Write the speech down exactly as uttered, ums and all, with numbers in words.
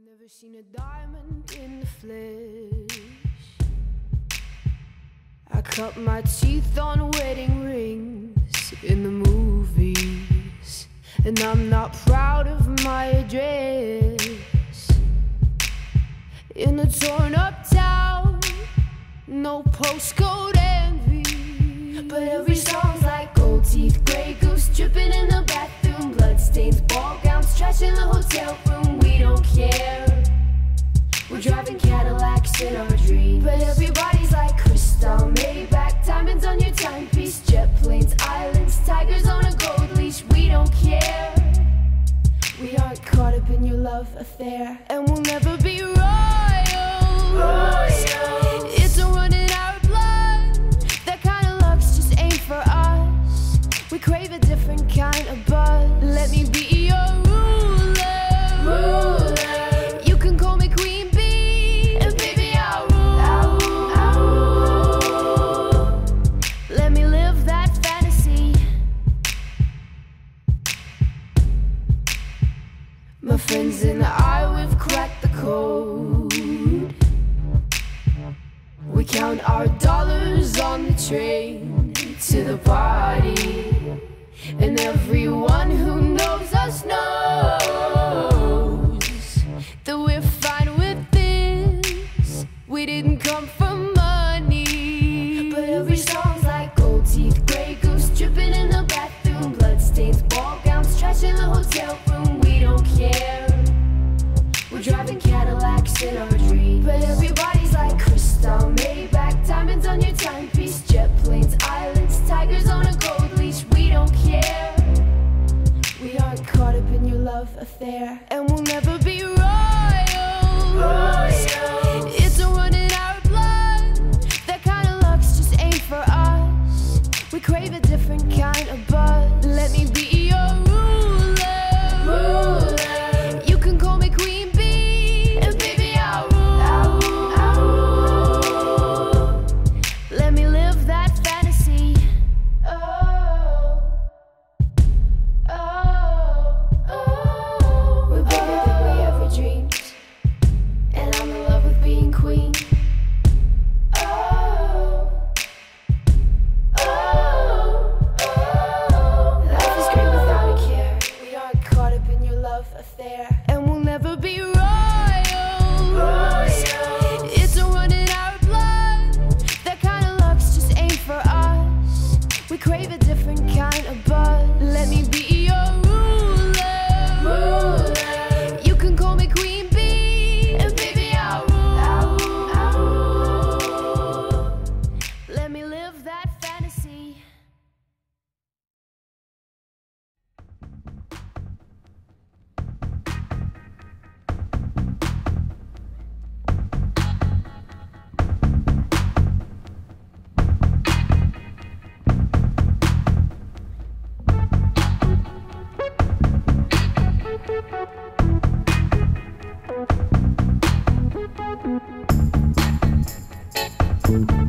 Never seen a diamond in the flesh. I cut my teeth on wedding rings in the movies, and I'm not proud of my address. In a torn up town, no postcode envy, but every song's like gold teeth, grey goose dripping in the bathroom, bloodstains, ball gowns, trash in the hotel room. We don't care. We're driving Cadillacs in our dreams, but everybody's like crystal, Maybach, diamonds on your timepiece, jet planes, islands, tigers on a gold leash. We don't care. We aren't caught up in your love affair, and we'll never be royal. Royal. It's a run in our blood. That kind of luck's just ain't for us. We crave a different kind of buzz. Let me be your ruler. Ruler. You can call me Queen Bee, and baby I'll rule. I'll rule. I'll rule. Let me live that fantasy. My friends and I, we've cracked the code. We count our dollars on the train to the party, and everyone who knows us knows that we're fine with this. We didn't come for money, but every song's like gold teeth, grey goose dripping in the bathroom, bloodstains, ball gowns, trash in the hotel room. We don't care. We're driving Cadillacs in our dreams, but everybody's like crystal, Maybach, diamonds on your timepiece, jet planes, islands, tigers on a gold leash. We don't care. We aren't caught up in your love affair, and we'll never be royal. Royal. It's a run in our blood. That kind of luck's just ain't for us. We crave a different kind of buzz. Let me be your ruler. Ruler. You can call me Queen Bee, and baby I'll rule. I'll rule. I'll rule. Let me live that fantasy. Oh, oh, oh. We're bigger than we ever dreamed, and I'm in love with being queen. Oh, oh, oh. Life is great without a care. We aren't caught up in your love affair, and we'll never be royal. Royal. It's a run in our blood. That kind of luck's just ain't for us. We crave a different kind of buzz. Let me be your ruler. Ruler. You can call me Queen Bee, and baby I'll rule. I'll rule. I'll rule. Let me live that fantasy. Thank you.